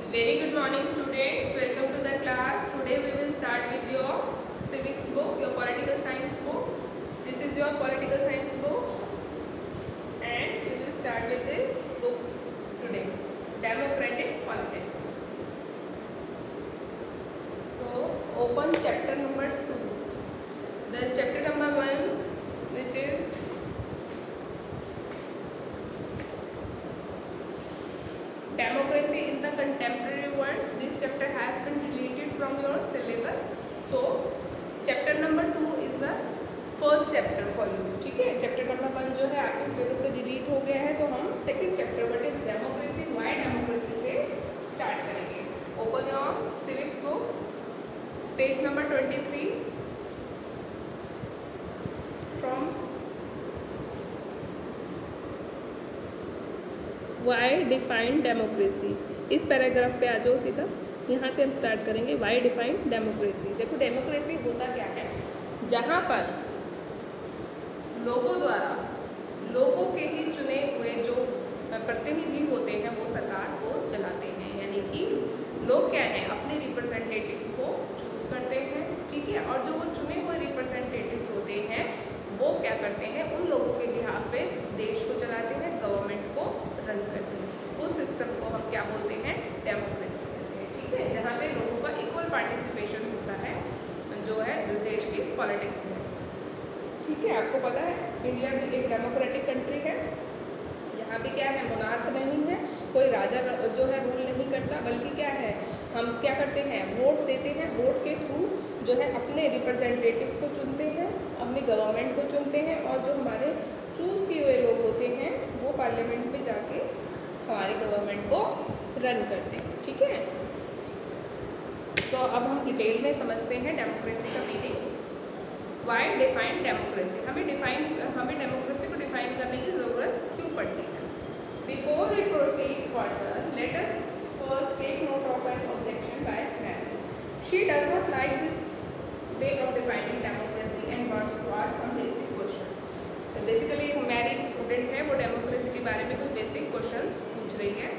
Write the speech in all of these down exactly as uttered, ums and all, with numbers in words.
Very good morning students, welcome to the class. Today we will start with your civics book, your political science book. This is your political science book and we will start with this book today, Democratic Politics. So open chapter number two. The chapter number one, which is Democracy in the Contemporary World. This chapter has been deleted from your syllabus. So chapter number two is the first chapter for you. ठीक है, chapter number one जो है आपके syllabus से delete हो गया है, तो हम second chapter what is democracy, why democracy से स्टार्ट करेंगे. Open your civics book, page number twenty three from why defined democracy. इस पैराग्राफ पे आ जाओ सीधा, यहाँ से हम स्टार्ट करेंगे. Why defined democracy. देखो डेमोक्रेसी होता क्या है, जहाँ पर लोगों द्वारा लोगों के ही चुने हुए जो प्रतिनिधि होते हैं वो सरकार को चलाते हैं. यानी कि लोग क्या हैं, अपने रिप्रेजेंटेटिव्स को चूज करते हैं. ठीक है, और जो वो चुने हुए रिप्रेजेंटेटिव्स होते हैं वो क्या करते हैं, उन लोगों के बिहाफ पे देश को चलाते हैं, गवर्नमेंट को रन करते हैं. उस सिस्टम को हम क्या बोलते हैं, डेमोक्रेसी कहते हैं. ठीक है, जहाँ पे लोगों का इक्वल पार्टिसिपेशन होता है जो है देश की पॉलिटिक्स में. ठीक है, आपको पता है इंडिया भी एक डेमोक्रेटिक कंट्री है. यहाँ भी क्या है, मोनार्क नहीं है, कोई राजा जो है रूल नहीं करता, बल्कि क्या है, हम क्या करते हैं, वोट देते हैं. वोट के थ्रू जो है अपने रिप्रेजेंटेटिव्स को चुनते हैं, अपनी गवर्नमेंट को चुनते हैं, और जो हमारे चूज़ किए हुए लोग होते हैं वो पार्लियामेंट में जाके हमारी गवर्नमेंट को रन करते हैं. ठीक है, तो अब हम डिटेल में समझते हैं डेमोक्रेसी का मीनिंग. वाई डिफाइन डेमोक्रेसी, हमें डिफाइन हमें डेमोक्रेसी को डिफाइन करने की ज़रूरत क्यों पड़ती है. Before we proceed further, let us first take note of an objection by Mary. She does not like this way of defining democracy and wants to ask some basic questions. तो basically एक Mary student है, वो democracy के बारे में कुछ basic questions पूछ रही है.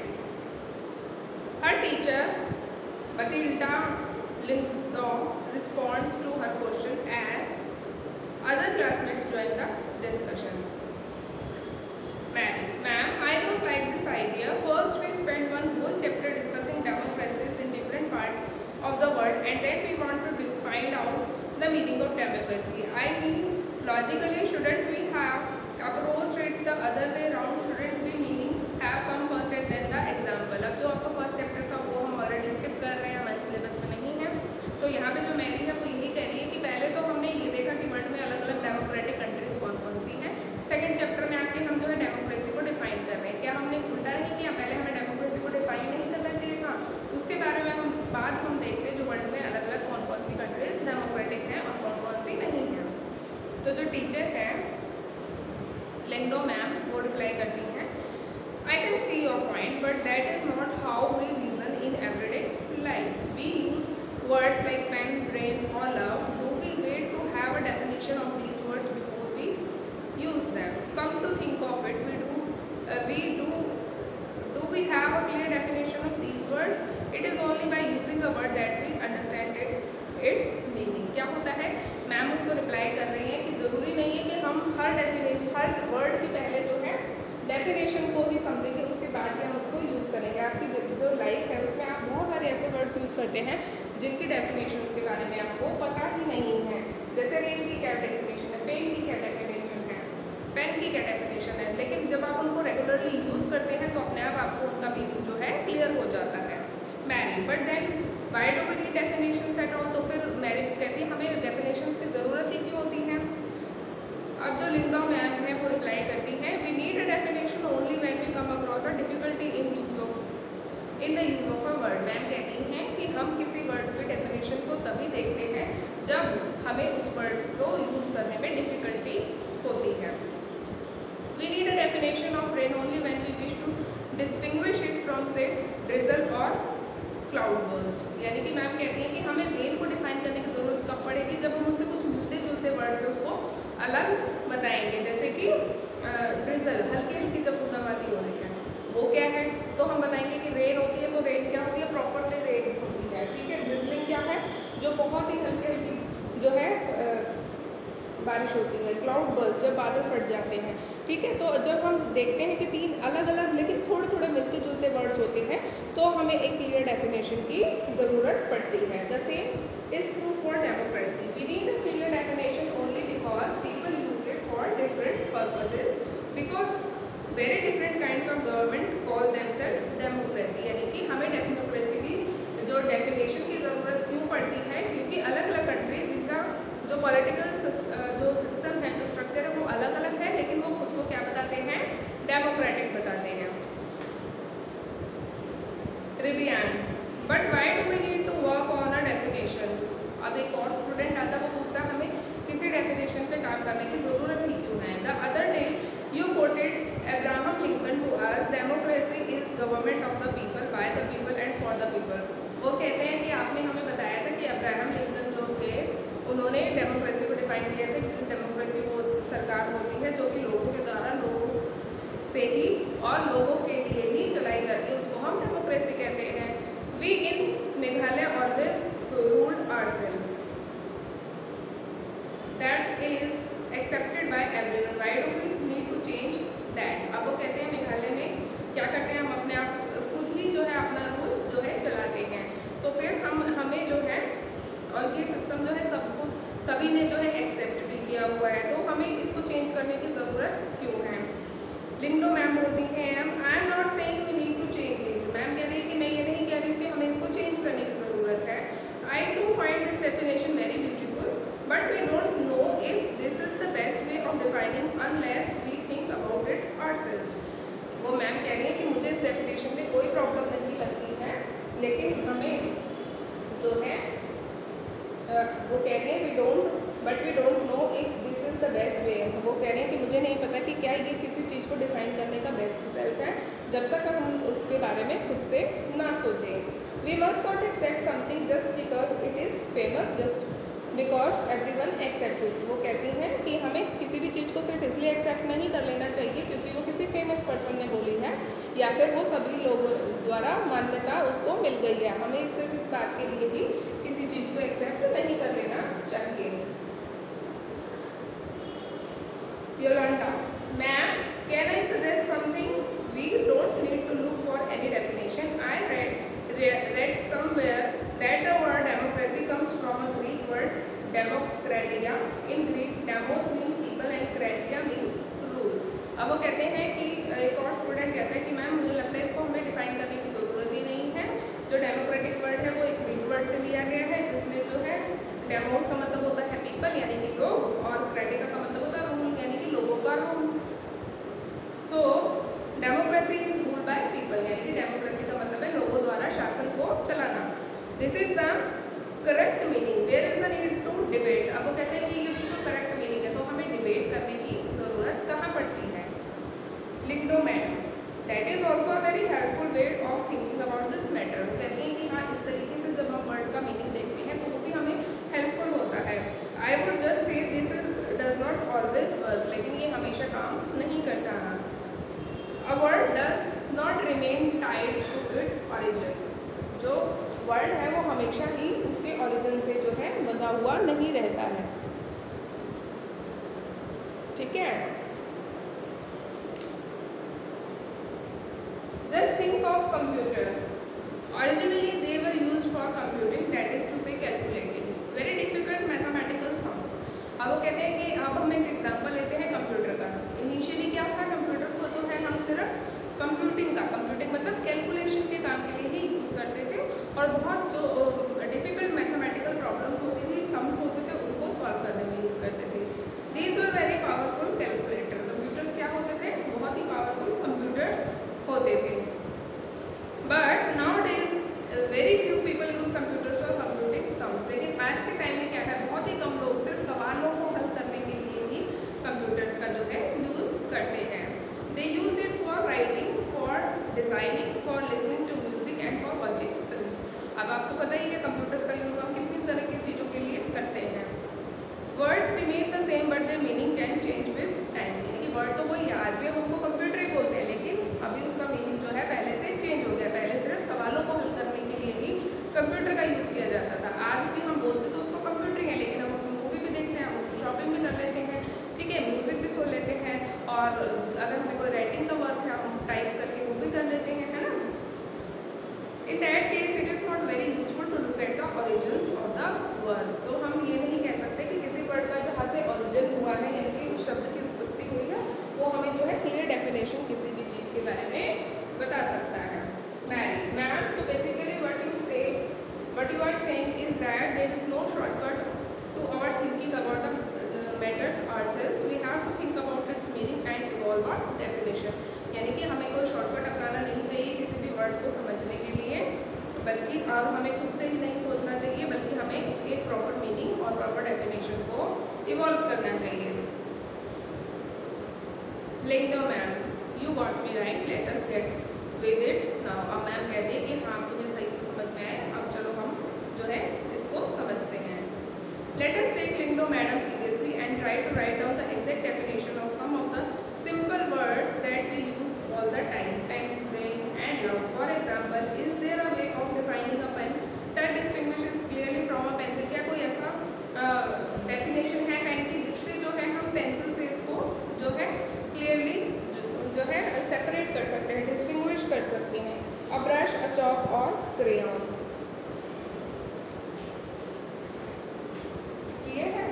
हर teacher Matilda Lindau responds to her question as other classmates join the discussion. Mary, ma'am, I don't like this idea. First we spend one whole chapter discussing democracies in different parts of the world and then we want to find out the meaning of democracy. I mean, logically shouldn't we have approached it the other way around? Shouldn't we meaning have come first and then the example? अब जो आपका first chapter था वो हम already skip कर रहे हैं, हमारे सिलेबस में नहीं है. तो यहाँ पे जो मैरी है वो यही कह रही है कि पहले तो हमने ये देखा कि वर्ल्ड में अलग अलग डेमोक्रेटिक कंट्रीज कौन कौन सी हैं. सेकंड चैप्टर में आके हम जो है डेमोक्रेसी को डिफाइन कर रहे हैं. क्या हमने उल्टा नहीं किया, पहले हमें डेमोक्रेसी को डिफाइन नहीं करना चाहिए था, उसके बारे में हम बाद हम देखते हैं जो वर्ल्ड में अलग अलग कौन कौन सी कंट्रीज डेमोक्रेटिक हैं और कौन कौन सी नहीं हैं. तो जो टीचर है लिंडो मैम वो रिप्लाई करती हैं, I can see your point, but that is not how we reason in everyday life. We use words like pen, brain or love. Do we wait to have a definition of these words before we use them? Come to think of it, we do uh, we do do we have a clear definition of these words? It is only by using a word that we understand it, its meaning. क्या होता है, ma'am उसको reply कर रही है कि ज़रूरी नहीं है कि हम हर डेफिनेशन हर वर्ड के पहले जो है डेफिनेशन को ही समझेंगे, उसके बाद ही हम उसको यूज़ करेंगे. आपकी जो लाइफ है उसमें आप बहुत सारे ऐसे वर्ड्स यूज़ करते हैं जिनकी डेफिनेशंस के बारे में आपको पता ही नहीं है. जैसे रेन की क्या डेफिनेशन है, पेन की क्या डेफिनेशन है, पेन की क्या डेफिनेशन है, लेकिन जब आप उनको रेगुलरली यूज़ करते हैं तो अपने आप आपको उनका मीनिंग जो है क्लियर हो जाता है. Mary, but then why do we need definitions at all. तो फिर मैरी कहती है हमें डेफिनेशंस की ज़रूरत ही क्यों होती है. अब जो लिंडा मैम है वो रिप्लाई करती है, we need a definition only when we come across a difficulty in use of in the use of a word. Ma'am कहती हैं कि हम किसी वर्ड की डेफिनेशन को तभी देखते हैं जब हमें उस वर्ड को यूज़ करने में डिफिकल्टी होती है. We need a definition of rain only when we wish to distinguish it from say drizzle और क्लाउड बर्स्ट. यानी कि मैम कहती हैं कि हमें रेन को डिफाइन करने की ज़रूरत कब पड़ेगी, जब हम उससे कुछ मिलते जुलते वर्ड से उसको अलग बताएंगे. जैसे कि ड्रिजल, हल्की हल्की जब बूंदाबांदी हो रही है वो क्या है, तो हम बताएंगे कि रेन होती है, तो रेन क्या होती है, बहुत ही हल्की हल्की जो है बारिश होती है, क्लाउड बर्स्ट, जब बादल फट जाते हैं, ठीक है। तो जब हम देखते हैं कि तीन अलग अलग लेकिन थोड़े थोड़े मिलते जुलते वर्ड्स होते हैं, तो हमें एक क्लियर डेफिनेशन की ज़रूरत पड़ती है। The same is true for democracy. We need a clear definition only because people use it for different purposes, because very different kinds of government call themselves democracy. यानी कि हमें डेमोक्रेसी की जो definition की ज़रूरत क्यों पड़ती है, क्योंकि अलग अलग कंट्रीज जिनका जो पॉलिटिकल जो सिस्टम है, जो स्ट्रक्चर है, वो अलग अलग है, लेकिन वो खुद को क्या बताते हैं, डेमोक्रेटिक बताते हैं। रिवियान, but why do we need to work on a definition. अब एक और स्टूडेंट आता है, वो पूछता है हमें किसी डेफिनेशन पे काम करने की ज़रूरत ही क्यों है। The other day you quoted Abraham Lincoln to us, democracy is government of the people, by the people and for the people. वो कहते हैं कि आपने हमें बताया था कि अब्राहम लिंकन जो थे, उन्होंने डेमोक्रेसी को डिफाइन किया था कि डेमोक्रेसी वो सरकार होती है जो कि लोगों के द्वारा लोगों से ही और लोगों के लिए ही चलाई जाती है, उसको हम डेमोक्रेसी कहते हैं। We in Meghalaya always ruled ourselves, that is accepted by everyone, why do we need to change that. अब वो कहते हैं मेघालय में क्या करते हैं, हम अपने आप खुद ही जो है अपना रूल जो है चलाते हैं, तो फिर हम हमें जो है और ये सिस्टम जो है सबको सभी ने जो है एक्सेप्ट भी किया हुआ है, तो हमें इसको चेंज करने की ज़रूरत क्यों है। लिंडो मैम बोलती हैं, I am not saying we need to change it. Ma'am कह रही है कि मैं ये नहीं कह रही हूँ कि हमें इसको चेंज करने की ज़रूरत है। I too find this definition very beautiful, but we don't know if this is the best way of defining unless we think about it ourselves. वो मैम कह रही है कि मुझे इस डेफिनेशन में कोई प्रॉब्लम नहीं लगती है, लेकिन हमें जो है वो कह रही है we don't but we don't know if this is the best way. वो कह रहे हैं कि मुझे नहीं पता कि क्या ये किसी चीज़ को डिफाइन करने का बेस्ट सेल्फ है, जब तक हम उसके बारे में खुद से ना सोचें। We must not accept something just because it is famous, just because every one accept. वो कहती हैं कि हमें किसी भी चीज़ को सिर्फ इसलिए एक्सेप्ट नहीं कर लेना चाहिए क्योंकि वो किसी फेमस पर्सन ने बोली है या फिर वो सभी लोगों द्वारा मान्यता उसको मिल गई है। हमें सिर्फ इस बात के लिए ही किसी चीज़ को एक्सेप्ट नहीं कर लेना चाहिए। Yolanda, ma'am can I suggest something, we don't need to look for any definition. I read read somewhere that the word democracy comes from a Greek word demokratia. In Greek, demos means people and kratia means rule. अब वो कहते हैं कि एक और student कहता है कि मैम मुझे लगता है इसको हमें डिफाइन करने की ज़रूरत ही नहीं है। जो डेमोक्रेटिक वर्ड है वो एक ग्रीक वर्ड से लिया गया है, जिसमें जो है डेमोस का मतलब होता है पीपल यानी कि लोग, और क्रेटिका का मतलब होता है रूल यानी कि लोगों का rule. So democracy is ruled by people, यानी कि डेमोक्रेसी का मतलब है लोगों द्वारा शासन को चलाना। This is the correct meaning, where is the need to debate. अब वो कहते हैं कि ये बिल्कुल करेक्ट मीनिंग है, तो हमें डिबेट करने की ज़रूरत कहाँ पड़ती है। लिख दो ma'am, that is also a very helpful way of thinking about this matter. वो कहते हैं कि हाँ, इस तरीके से जब हम वर्ड का मीनिंग देखते हैं तो वो भी हमें हेल्पफुल होता है। I would just say this does not always work, लेकिन ये हमेशा काम नहीं करता। A word does not remain tied to its origin. जो वर्ड है वो हमेशा ही उसके ओरिजिन से जो है बंधा हुआ नहीं रहता है, ठीक है। Just think of computers. Originally they were used for computing, that is to say calculating very difficult mathematical sums. अब वो कहते हैं कि अब हम एक एग्जांपल लेते हैं कंप्यूटर का। इनिशियली क्या था, कंप्यूटर को जो है हम सिर्फ कंप्यूटिंग का, कंप्यूटिंग मतलब कैलकुलेशन के काम के लिए ही यूज़ करते थे, और बहुत जो डिफ़िकल्ट मैथमेटिकल प्रॉब्लम्स होती थी, सम्स होते थे, उनको सॉल्व करने में यूज़ करते थे। These were very powerful calculators. Computers क्या होते थे, बहुत ही पावरफुल कंप्यूटर्स होते थे। But nowadays very few people use computers for computing sums. लेकिन आज के टाइम में क्या है, बहुत ही कम लोग सिर्फ सवालों को हल करने के लिए ही कंप्यूटर्स का जो है यूज़ करते हैं। They use it for writing, for designing, for listening to music and for watching films. अब आपको पता ही है कंप्यूटर्स का यूज़ हम कितनी तरह की चीज़ों के लिए करते हैं। Words remain the same but their meaning can change with time. यानी कि वर्ड तो वही, आज भी हम उसको कंप्यूटर ही बोलते हैं, लेकिन अभी उसका मीनिंग जो है पहले से चेंज हो गया। पहले सिर्फ सवालों को हल करने के लिए ही कंप्यूटर का यूज़ किया जाता था, आज भी हम बोलते तो शॉर्ट डेफिनेशन, यानी कि हमें कोई शॉर्टकट अपनाना नहीं चाहिए किसी भी वर्ड को समझने के लिए, बल्कि और हमें खुद से ही नहीं सोचना चाहिए, बल्कि हमें उसके एक प्रॉपर मीनिंग और प्रॉपर डेफिनेशन को इवॉल्व करना चाहिए। Lyngdoh ma'am, you got me right, let us get with it now. अब मैम कहते हैं कि हाँ तुम्हें सही से समझ में आए, अब चलो हम जो है इसको समझते हैं। Let us take Lingdo madam seriously and try to write down the exact definition of some of the simple words that we use all the time. Pen, brain, and love. For example, is there a way of defining a pen that distinguishes clearly from a pencil? क्या कोई ऐसा definition है pen की जिससे जो है हम pencil से इसको जो है क्लियरली जो है सेपरेट कर सकते हैं, डिस्टिंग्विश कर सकते हैं? अ ब्रश, अ चॉक और क्रेयॉन, ये है।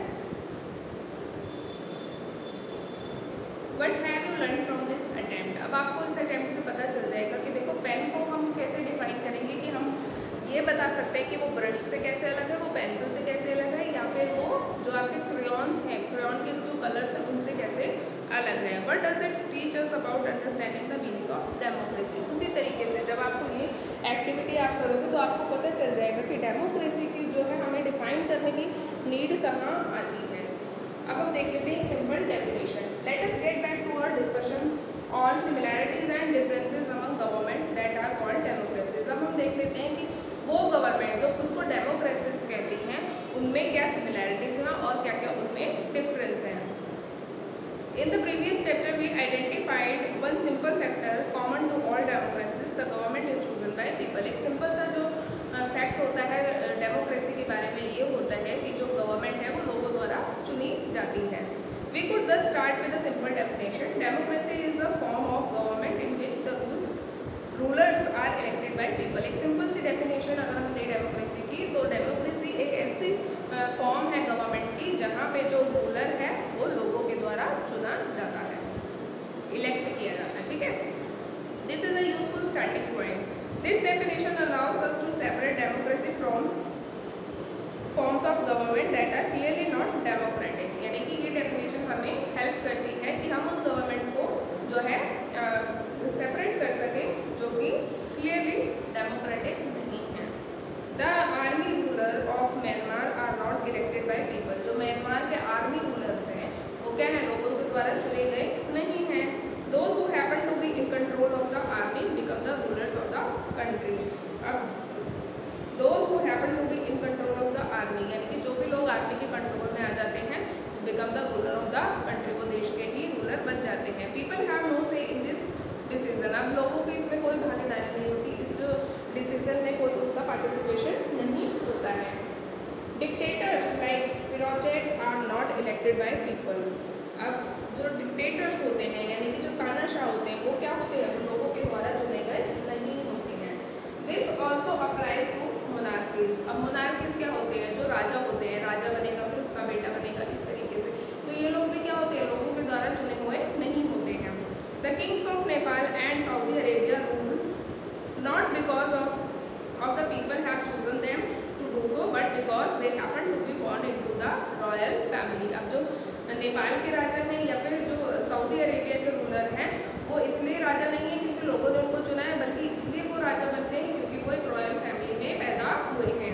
What have you learned from this attempt? अब आपको इस अटेम्प्ट से पता चल जाएगा कि देखो पेन को हम कैसे डिफाइन करेंगे, कि हम ये बता सकते हैं कि वो ब्रश से कैसे अलग है, वो पेंसिल से कैसे अलग है, या फिर वो जो आपके क्रेयॉन्स हैं, क्रेयॉन के जो कलर्स हैं उनसे कैसे अलग है। What does it teach us about understanding the meaning of democracy? उसी तरीके से जब आपको ये एक्टिविटी आप करोगे तो आपको पता चल जाएगा कि डेमोक्रेसी की जो है हमें डिफाइन करने की नीड कहाँ आती है। अब हम देख लेते हैं simple definition. Let us get back to our discussion on similarities and differences among governments that are called democracies. अब हम देख लेते हैं कि वो गवर्नमेंट जो खुद को डेमोक्रेसीज कहती हैं उनमें क्या सिमिलैरिटीज हैं और क्या क्या उनमें डिफरेंस हैं। In the previous chapter, we identified one simple factor common to all democracies: the government is chosen by people. एक सिंपल सा जो फैक्ट होता है डेमोक्रेसी के बारे में ये होता है कि जो गवर्नमेंट है वो लोगों द्वारा चुनी जाती है। We could thus start with a simple definition. Democracy is a form of government in which the rules rulers are elected by people. एक सिंपल सी डेफिनेशन अगर हम दें डेमोक्रेसी की, तो डेमोक्रेसी एक ऐसी फॉर्म है गवर्नमेंट की जहाँ पे जो रूलर है वो लोगों के द्वारा चुना जाता है, इलेक्ट किया जाता है, ठीक है। This is a useful starting point. This definition allows us to separate democracy from forms of government that are clearly not democratic, यानी कि ये डेफिनेशन हमें हेल्प करती है कि हम उस गवर्नमेंट को जो है सेपरेट कर सकें जो कि क्लियरली डेमोक्रेटिक नहीं है। The army ruler of Myanmar are not elected by people. जो म्यांमार के आर्मी रूलर्स हैं वो क्या है, लोगों के द्वारा चुने गए नहीं हैं। Those who happen to be in control of the army become the rulers of the country. अब those who happen to be in control of the army, यानी कि जो भी लोग आर्मी के कंट्रोल में आ जाते हैं become the ruler of the country, वो देश के ही रूलर बन जाते हैं। पीपल हैव नो से इन दिस डिसीजन। अब लोगों की इसमें कोई भागीदारी नहीं होती, इस जो डिसीजन में कोई उनका पार्टिसिपेशन नहीं होता है। Dictators like Pinochet are not elected by people. अब जो डिक्टेटर्स होते हैं यानी कि जो तानाशाह होते हैं वो क्या होते हैं, वो लोगों के द्वारा चुने गए नहीं होते हैं। This also applies to monarchies. अब मोनार्कीज क्या होते हैं, जो राजा होते हैं, राजा बनेगा फिर उसका बेटा बनेगा, इस तरीके से। तो ये लोग भी क्या होते हैं, लोगों के द्वारा चुने हुए नहीं होते हैं। The kings of Nepal and Saudi Arabia rule not because of of the people have chosen them to do so but because they happen to be born into the royal family. अब जो नेपाल के राजा हैं या फिर जो सऊदी अरेबिया के ruler हैं वो इसलिए राजा नहीं है क्योंकि लोगों ने उनको चुना है, बल्कि इसलिए वो राजा बनते हैं क्योंकि वो एक रॉयल फैमिली में पैदा हुए हैं।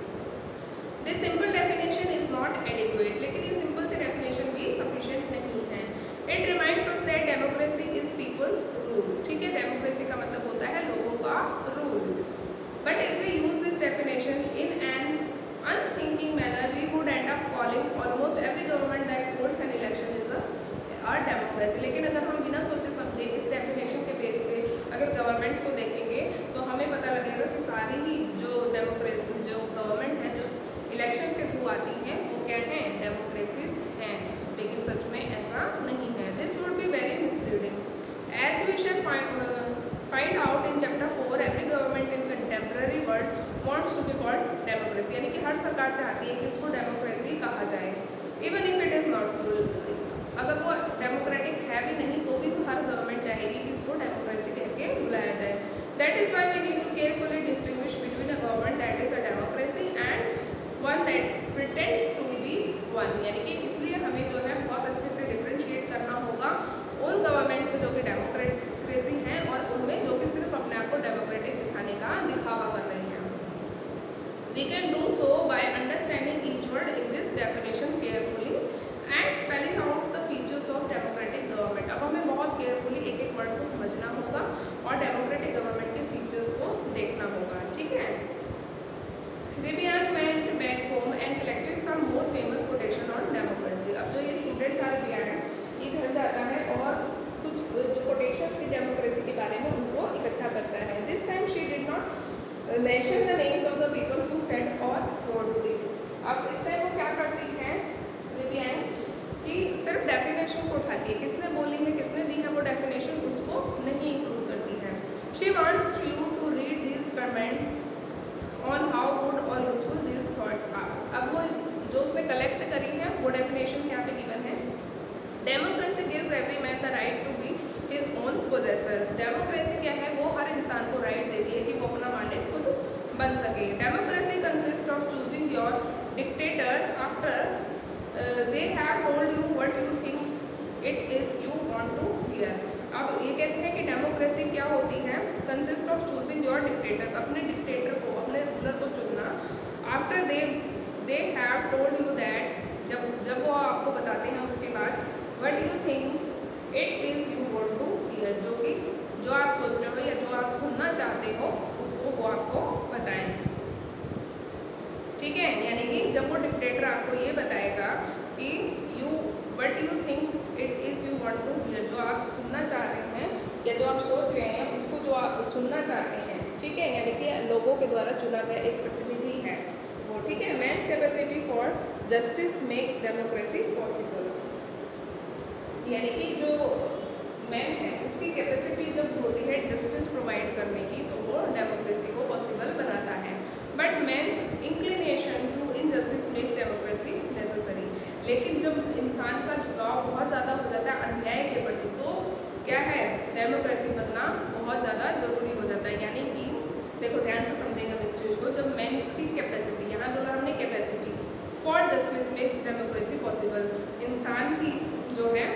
This simple definition is not adequate. लेकिन ये सिंपल सी डेफिनेशन भी सफिशिएंट नहीं है। It reminds us that democracy is people's rule. ठीक है, डेमोक्रेसी का मतलब होता है लोगों का rule. But if we use this definition in an unthinking manner, we would end up calling almost every government that holds an election is a, a democracy. लेकिन अगर हम बिना सोचे समझे इस डेफिनेशन के बेस पे अगर गवर्नमेंट्स को देखेंगे तो हमें पता लगेगा कि सारी ही जो डेमोक्रेसी जो गवर्नमेंट है जो इलेक्शंस के थ्रू आती हैं वो क्या हैं, डेमोक्रेसीज हैं। लेकिन सच में ऐसा नहीं है। This would be very misleading. As we shall find out in chapter four, every government in contemporary world wants to be called democracy, यानी कि हर सरकार चाहती है कि उसको डेमोक्रेसी कहा जाए, even if it is not so. अगर वो डेमोक्रेटिक है भी नहीं तो भी हर गवर्नमेंट चाहेगी कि उसको डेमोक्रेसी कह के बुलाया जाए। That is why we need to carefully distinguish between a government that is a democracy and one that pretends to be one, यानी कि इसलिए हमें जो है बहुत अच्छे से डिफ्रेंशिएट करना होगा उन गवर्नमेंट्स से We can do so by understanding each word in this definition carefully and spelling out the features of democratic government. अब हमें बहुत केयरफुली एक एक वर्ड को समझना होगा और डेमोक्रेटिक गवर्नमेंट के फीचर्स को देखना होगा, ठीक है। रिबियान went back home and collected some more famous quotation on democracy. अब जो ये स्टूडेंट था रिबियान, ये घर जाता है और कुछ जो कोटेशंस थी डेमोक्रेसी के बारे में उनको इकट्ठा करता है। This time she did not mention the names of the people who said or wrote this. अब इस टाइम वो क्या करती है रिबियान कि सिर्फ डेफिनेशन को उठाती है, किसने बोली है किसने दी है वो डेफिनेशन उसको नहीं इंक्लूड करती है। She wants you to read this comment on how good or useful this thoughts are. अब वो जो उसने कलेक्ट करी है वो डेफिनेशंस यहाँ पे गिवन है। Democracy gives every man the right to be his own possessors. Democracy क्या है, वो हर इंसान को राइट देती है कि वो अपना मालिक खुद बन सके। Democracy consist of choosing your dictators after they have told you what you think it is you want to hear. अब ये कहते हैं कि डेमोक्रेसी क्या होती है, consist of choosing your dictators, अपने डिक्टेटर को अपने रूलर को चुनना। After they they have told you that, जब जब वो आपको बताते हैं उसके बाद what you think it is you want to hear, जो कि जो आप सोच रहे हो या जो आप सुनना चाहते हो उसको वो आपको बताएं, ठीक है। यानी कि जब वो डिक्टेटर आपको ये बताएगा कि you what you think it is you want to hear, जो आप सुनना चाह रहे हैं या जो आप सोच रहे हैं उसको जो आप सुनना चाहते हैं, ठीक है, यानी कि लोगों के द्वारा चुना गया एक प्रतिनिधि है वो, ठीक है। Man's capacity for justice makes democracy possible, यानी कि जो मैन है उसकी कैपेसिटी जब होती है जस्टिस प्रोवाइड करने की तो वो डेमोक्रेसी को पॉसिबल बनाता है। But man's inclination to injustice make democracy necessary, लेकिन जब इंसान का झुकाव बहुत ज़्यादा हो जाता है अन्याय के प्रति तो क्या है, डेमोक्रेसी बनना बहुत ज़्यादा ज़रूरी हो जाता है। यानी कि देखो ध्यान से समझेंगे इस चीज़ को, जब मैंस की कैपेसिटी, यहाँ बोला हमने capacity for justice makes democracy possible, इंसान की जो है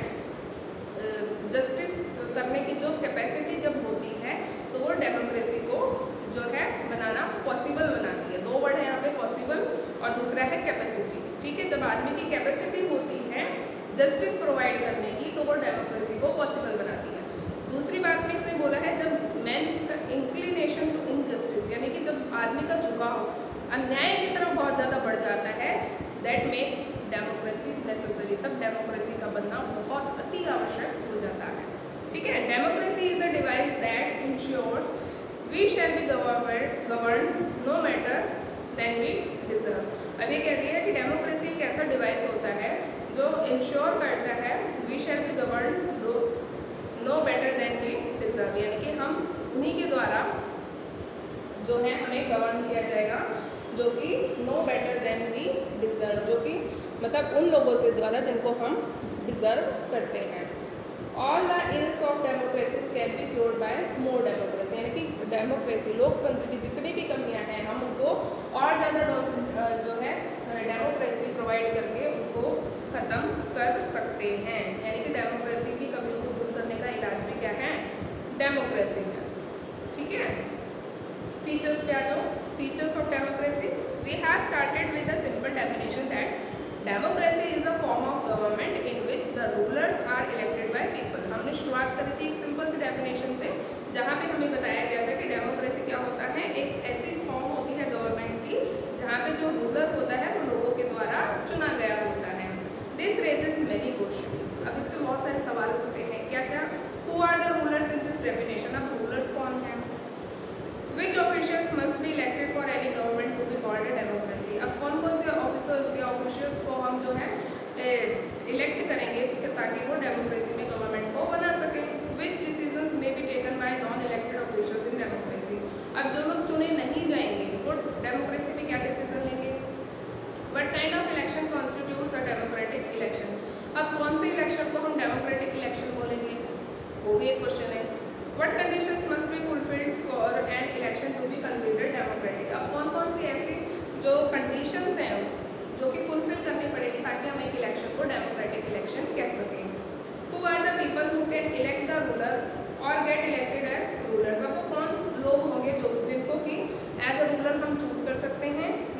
जस्टिस करने की जो कैपेसिटी जब होती है तो वो डेमोक्रेसी को जो है बनाना पॉसिबल बनाती है। दो वर्ड है यहाँ पे, पॉसिबल और दूसरा है कैपेसिटी, ठीक है। जब आदमी की कैपेसिटी होती है जस्टिस प्रोवाइड करने की तो वो डेमोक्रेसी को पॉसिबल बनाती है। दूसरी बात में इसने बोला है जब मैंस का इंक्लिनेशन टू इनजस्टिस, यानी कि जब आदमी का झुकाव अन्याय की तरफ बहुत ज़्यादा बढ़ जाता है, दैट मेक्स डेमोक्रेसी नेसेसरी, तब डेमोक्रेसी का बनना बहुत अति आवश्यक हो जाता है, ठीक है। Democracy is a device that ensures we shall be govern no matter than we deserve. अब ये कह दिया है कि डेमोक्रेसी एक ऐसा डिवाइस होता है जो इंश्योर करता है we shall be govern no better than we deserve, यानी कि हम उन्हीं के द्वारा जो है हमें गवर्न किया जाएगा जो कि no better than we deserve, जो कि मतलब उन लोगों से द्वारा जिनको हम डिजर्व करते हैं। All the ills of democracy can be cured by more democracy, यानी कि डेमोक्रेसी लोकतंत्र की जितनी भी कमियां हैं हम उनको और ज़्यादा जो है डेमोक्रेसी प्रोवाइड करके उनको ख़त्म कर सकते हैं। यानी कि डेमोक्रेसी की कमियों को दूर करने का इलाज भी क्या है, डेमोक्रेसी है, ठीक है। फीचर्स पे आ जाओ, features of democracy. We have started with a simple definition that democracy is a form of government in which the rulers are elected by people. हमने शुरुआत करी थी एक सिंपल सी डेफिनेशन से जहाँ पे हमें बताया गया था कि डेमोक्रेसी क्या होता है, एक ऐसी फॉर्म होती है गवर्नमेंट की जहाँ पे जो रूलर होता है वो लोगों के द्वारा चुना गया होता है। दिस रेजेस मेनी क्वेश्चंस, अब इससे बहुत सारे सवाल उठते हैं, क्या क्या, who are the rulers in this definition, अब रूलर्स कौन है, which officials must be elected for any government to be called a democracy, अब कौन कौन से ऑफिसर्स या ऑफिशियल्स को हम जो है इलेक्ट करेंगे ताकि वो डेमोक्रेसी में गवर्नमेंट को बना सके। Which decisions may be taken by non elected officials in democracy, अब जो लोग चुने नहीं जाएंगे वो डेमोक्रेसी में क्या डिसीजन लेंगे। What kind of election constitutes a democratic election, अब कौन से इलेक्शन को हम डेमोक्रेटिक इलेक्शन बोलेंगे, वो भी एक क्वेश्चन है। What conditions must be fulfilled for an election to be considered democratic, अब कौन कौन सी ऐसी जो कंडीशंस हैं जो कि फुलफिल करनी पड़ेगी ताकि हम एक इलेक्शन को डेमोक्रेटिक इलेक्शन कह सकें। Who are the people who can elect the ruler और गेट इलेक्टेड एज रूलर्स, अब वो कौन लोग होंगे जो जिनको कि एज अ रूलर हम चूज कर सकते हैं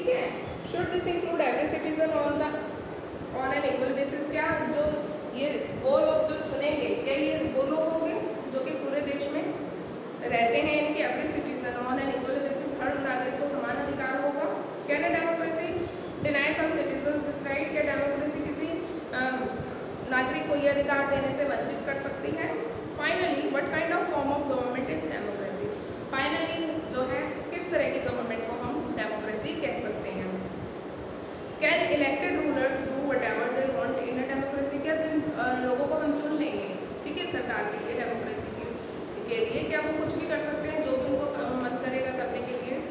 है। Should this include every citizen on the on an equal basis, क्या जो ये वो लोग जो चुनेंगे क्या ये वो लोग होंगे जो कि पूरे देश में रहते हैं, यानी कि every citizen on an equal basis, हर नागरिक को समान अधिकार होगा। Can a democracy deny some citizens this right, क्या डेमोक्रेसी किसी नागरिक को ये अधिकार देने से वंचित कर सकती है। Finally what kind of form of government is democracy, finally जो है किस तरह की गवर्नमेंट को हम डेमोक्रेसी कह सकते हैं। Can elected rulers do whatever they want in a democracy, क्या जिन लोगों को हम चुन लेंगे ठीक है सरकार के लिए डेमोक्रेसी के, के लिए क्या वो कुछ भी कर सकते हैं जो भी उनको मन करेगा करने के लिए।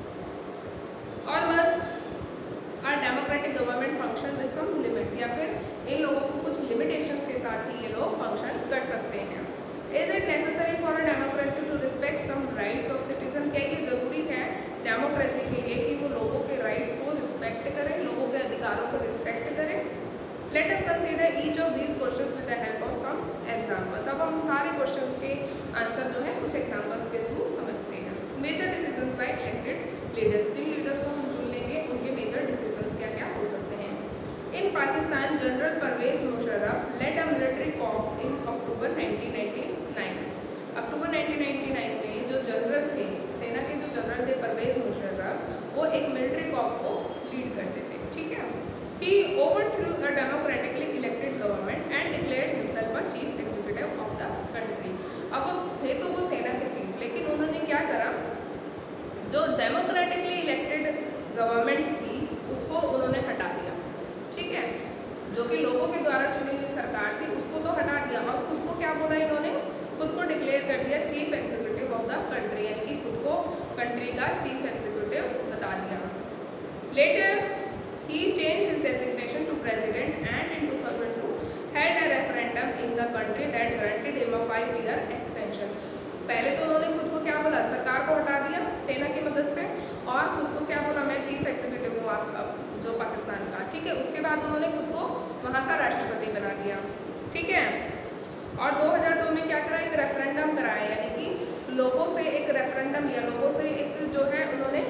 और must are democratic government function with some limits, या फिर इन लोगों को कुछ लिमिटेशंस के साथ ही ये लोग फंक्शन कर सकते हैं। Is it necessary for a democracy to respect some rights of citizen, क्या ये ज़रूरी है डेमोक्रेसी के लिए कि वो लोगों के राइट्स को रिस्पेक्ट करें, लोगों के अधिकारों को रिस्पेक्ट करें। Let us consider each of these questions with the help of some examples. अब हम सारे क्वेश्चंस के आंसर जो है कुछ एग्जांपल्स के थ्रू समझते हैं। Major decisions by elected leaders, जिन लीडर्स को हम चुन लेंगे उनके मेजर डिसीजंस क्या क्या हो सकते हैं। In Pakistan general Pervez Musharraf led a military coup in October nineteen ninety nine, October nineteen ninety nine में जो जनरल थे, सेना के जो जनरल थे परवेज मुशर्रफ, वो एक मिलिट्री कॉप को लीड करते थे ठीक है। He overthrew a democratically elected government and declared himself a chief executive of the country. अब वो थे तो वो सेना के चीफ, लेकिन उन्होंने क्या करा, जो डेमोक्रेटिकली इलेक्टेड गवर्नमेंट थी उसको उन्होंने हटा दिया ठीक है, जो कि लोगों के द्वारा चुनी हुई सरकार थी उसको तो हटा दिया, और खुद को क्या बोला इन्होंने, खुद को डिक्लेयर कर दिया chief executive of the country, यानी कि खुद को कंट्री का चीफ एग्जीक्यूटिव बता दिया। Later he change his designation to president and in two thousand two had a referendum in the country that granted him a five year extension. पहले तो उन्होंने खुद को क्या बोला, सरकार को हटा दिया सेना की मदद से, और खुद को क्या बोला, मैं चीफ एग्जीक्यूटिव हूँ आप जो पाकिस्तान का ठीक है। उसके बाद उन्होंने खुद को वहाँ का राष्ट्रपति बना दिया ठीक है। और दो हज़ार दो में क्या करा, एक रेफरेंडम कराया, यानी कि लोगों से एक रेफरेंडम लिया, लोगों से एक जो है उन्होंने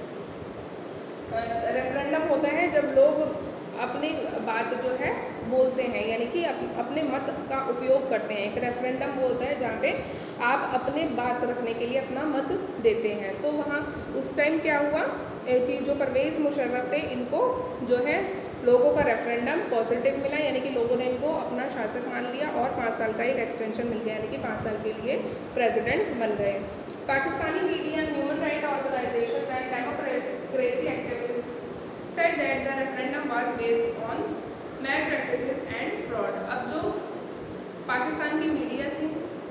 रेफरेंडम होता है जब लोग अपनी बात जो है बोलते हैं, यानी कि अप, अपने मत का उपयोग करते हैं। एक रेफरेंडम वो होता है जहाँ पे आप अपने बात रखने के लिए अपना मत देते हैं। तो वहाँ उस टाइम क्या हुआ कि जो परवेज मुशर्रफ थे इनको जो है लोगों का रेफरेंडम पॉजिटिव मिला, यानी कि लोगों ने इनको अपना शासक मान लिया और पाँच साल का एक एक्सटेंशन मिल गया, यानी कि पाँच साल के लिए प्रेसिडेंट बन गए। Pakistani media, human right organisations and democracy activist said that the referendum was based on malpractices and fraud। अब जो पाकिस्तान की मीडिया थी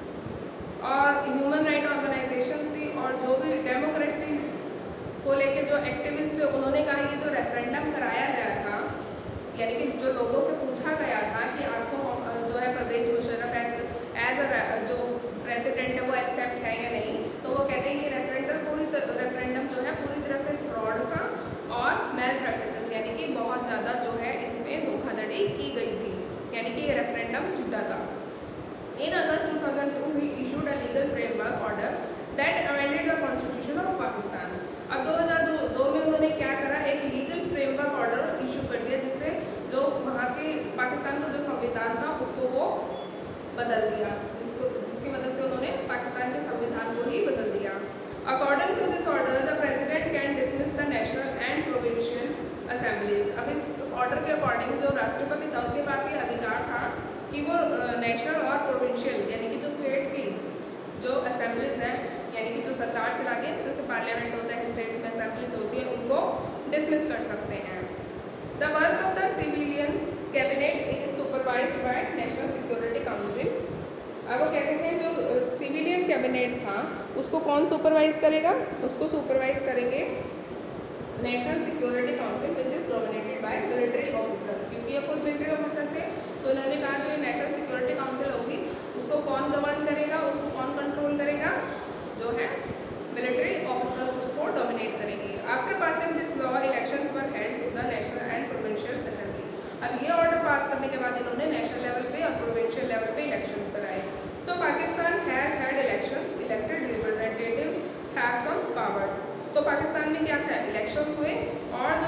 और ह्यूमन राइट ऑर्गेनाइजेशन थी और जो भी डेमोक्रेसी को लेके जो एक्टिविस्ट थे, उन्होंने कहा ये जो रेफरेंडम कराया गया था, यानी कि जो लोगों से पूछा गया था कि आपको जो है Pervez Musharraf as as a जो प्रेसिडेंट है वो एक्सेप्ट है या नहीं, तो वो कहते हैं ये रेफरेंडम पूरी रेफरेंडम जो है पूरी तरह से फ्रॉड था और मेल प्रैक्टिसेस, यानी कि बहुत ज़्यादा जो है इसमें धोखाधड़ी की गई थी, यानी कि ये रेफरेंडम झूठा था। In August two thousand two he issued a legal framework order that amended the constitution of Pakistan. अब दो हज़ार दो में उन्होंने क्या करा, एक लीगल फ्रेमवर्क ऑर्डर इशू कर दिया जिससे जो वहाँ के पाकिस्तान का जो संविधान था उसको वो बदल दिया, जिसको जिसकी मदद से उन्होंने पाकिस्तान के संविधान को ही बदल दिया। According to this order the president can dismiss the national and provincial assemblies. अब इस ऑर्डर के अकॉर्डिंग जो राष्ट्रपति था उसके पास ये अधिकार था कि वो नेशनल और प्रोविंशियल यानी कि जो स्टेट की जो असेंबलीज हैं, यानी कि जो सरकार चलाती है, जैसे पार्लियामेंट होता है, स्टेट्स में असेंबलीज होती है, उनको डिसमिस कर सकते हैं। The work of the civilian cabinet is supervised by national security council. अब वो कहते हैं जो सिविलियन कैबिनेट था उसको कौन सुपरवाइज करेगा, उसको सुपरवाइज करेंगे national security council which is dominated by military officer. क्योंकि ये खुद मिलिट्री ऑफिसर थे तो उन्होंने कहा जो ये नेशनल सिक्योरिटी काउंसिल होगी उसको कौन गवर्न करेगा, उसको कौन कंट्रोल करेगा, जो है मिलिट्री ऑफिसर्स उसको डोमिनेट करेंगे। After passing this law elections were held to the national and provincial assembly. अब ये ऑर्डर पास करने के बाद इन्होंने नेशनल लेवल पे और प्रोविंशियल लेवल पे इलेक्शंस कराए। So Pakistan has had elections, elected representatives have some powers. तो पाकिस्तान में क्या था, इलेक्शंस हुए और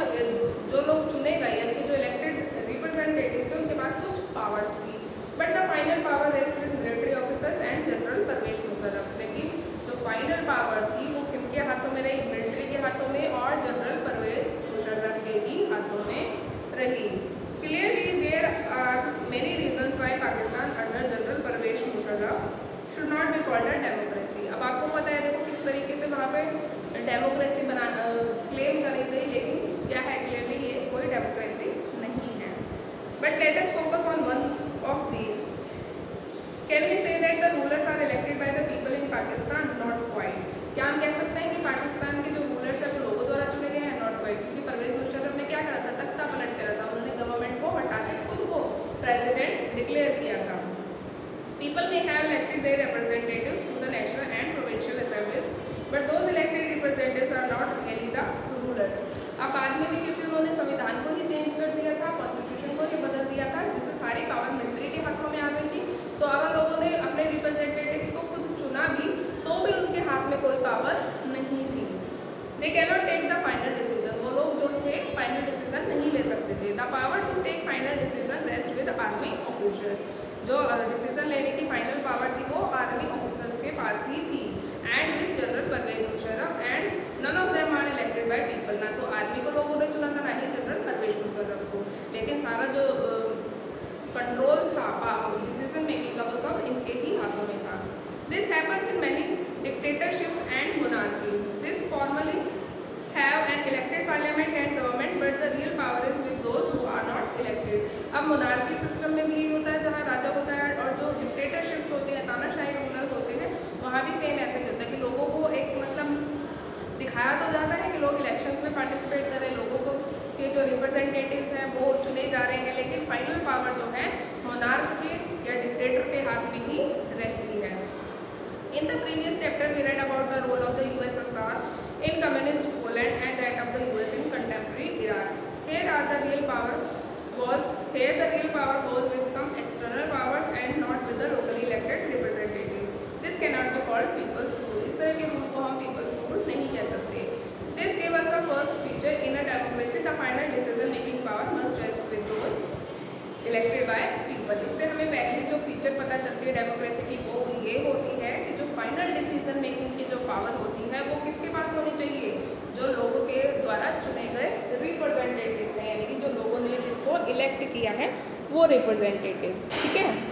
पावर्स थी, but the final power rest with military officers and general Pervez Musharraf. लेकिन जो फाइनल पावर थी वो किनके हाथों में रही? मिलिट्री के हाथों में और जनरल परवेज मुशर्रफ के ही हाथों में रही। Clearly there are many reasons why Pakistan under general Pervez Musharraf should not be called a democracy. अब आपको पता है देखो किस तरीके से वहाँ पे डेमोक्रेसी बना क्लेम करी गई, लेकिन क्या है क्लियरली ये कोई डेमोक्रेसी नहीं है। But let us focus on one of these. Can we say that the rulers are elected by the people in Pakistan? Not quite. क्या हम कह सकते हैं कि पाकिस्तान के जो रूलर्स हैं वो लोगों द्वारा चुने गए हैं? नॉट क्वाइट, क्योंकि परवेज मुशर्रफ ने क्या करा था? तख्ता पलट करा था, उन्होंने गवर्नमेंट को हटा के खुद को प्रेसिडेंट डिक्लेयर किया था। People may have elected their representatives to the national and provincial assemblies, but those elected representatives are not really the rulers. अब बाद में भी क्योंकि उन्होंने संविधान को ही चेंज कर दिया था, कॉन्स्टिट्यूशन को ही बदल दिया था, जिससे सारी पावर मिलिट्री के हाथों में आ गई थी, तो अगर लोगों ने अपने रिप्रेजेंटेटिव्स को खुद चुना भी तो भी उनके हाथ में कोई पावर नहीं थी। They cannot take the final decision. वो लोग जो थे फाइनल डिसीजन नहीं ले सकते थे। The power to take final decision rests with army officials. जो डिसीजन लेने की फाइनल पावर थी वो आर्मी ऑफिसर्स के पास ही थी, and with general Pervez Musharraf, and none of them are elected by people. ना तो आर्मी को लोगों ने चुना था, ना ही जनरल परवेज मुशर्रफ को, लेकिन सारा जो कंट्रोल uh, था डिसीजन मेकिंग का वो सब इनके ही हाथों में था। This happens in many dictatorships and monarchies. This formally have an elected parliament and government, but the real power is with those who are not elected. अब मोनार्की सिस्टम में भी यही होता है, जहाँ राजा होता है, और जो डिक्टेटरशिप्स होते हैं, तानाशाही रूलर होते हैं, वहाँ भी सेम ऐसे ही होता है कि लोगों को एक मतलब दिखाया तो जाता है कि लोग इलेक्शंस में पार्टिसिपेट करें, लोगों को के जो रिप्रेजेंटेटिव्स हैं वो चुने जा रहे हैं, लेकिन फाइनल पावर जो है मोनार्क के या डिक्टेटर के हाथ में ही रहती है। In the previous chapter we read about the role of the U S S R in communist Poland and that of the U S in contemporary Iraq. Here are the real power was here the real power was with some external powers and not with the locally elected representatives. This cannot be called people's rule. इस तरह के rule को हम people's rule नहीं कह सकते। This gave us the first feature in a democracy. The final decision making power must rest with those elected by people. इससे हमें पहली जो फीचर पता चलती है डेमोक्रेसी की वो ये होती है कि जो फाइनल डिसीजन मेकिंग की जो पावर होती है वो किसके पास होनी चाहिए? जो लोगों के द्वारा चुने गए रिप्रेजेंटेटिव्स हैं, यानी कि जो लोगों ने जिनको इलेक्ट किया है वो रिप्रेजेंटेटिव्स। ठीक है।